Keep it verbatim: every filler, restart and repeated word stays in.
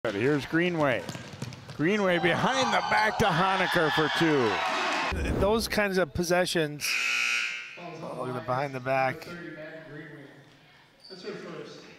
Here's Greenway. Greenway behind the back to Honecker for two. Those kinds of possessions. Oh, look at the behind the back. That's her first.